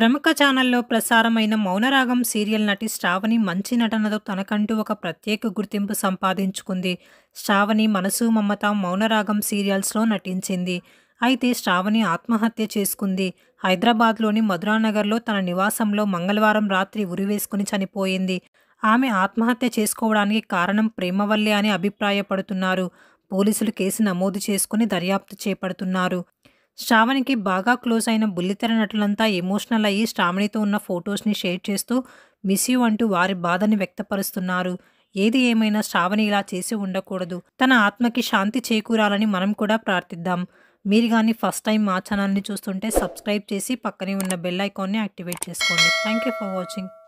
ప్రముఖ ఛానల్లో ప్రసారమైన 'మౌనరాగం' సీరియల్ నటి శ్రావణి మంచి నటనతో తనకంటూ ఒక ప్రత్యేక గుర్తింపు సంపాదించుకుంది. శ్రావణి 'మనసు మమత', 'మౌనరాగం' సీరియల్స్లో నటించింది. అయితే శ్రావణి ఆత్మహత్య చేసుకుంది. హైదరాబాద్లోని మధురానగర్లో తన నివాసంలో మంగళవారం రాత్రి ఉరివేసుకుని చనిపోయింది. ఆమె ఆత్మహత్య చేసుకోవడానికి కారణం ప్రేమ వల్లే అని అభిప్రాయపడుతున్నారు. పోలీసులు కేసు నమోదు చేసుకుని దర్యాప్తు చేపడుతున్నారు. శ్రావణికి బాగా క్లోజ్ అయిన బుల్లితెర నటులంతా ఎమోషనల్ అయ్యి శ్రావణితో ఉన్న ఫొటోస్ని షేర్ చేస్తూ మిస్ యూ అంటూ వారి బాధని వ్యక్తపరుస్తున్నారు. ఏది ఏమైనా శ్రావణి ఇలా చేసి ఉండకూడదు. తన ఆత్మకి శాంతి చేకూరాలని మనం కూడా ప్రార్థిద్దాం. మీరు కానీ ఫస్ట్ టైం మా ఛానల్ని చూస్తుంటే సబ్స్క్రైబ్ చేసి పక్కనే ఉన్న బెల్ ఐకాన్ని యాక్టివేట్ చేసుకోండి. Thank you for watching.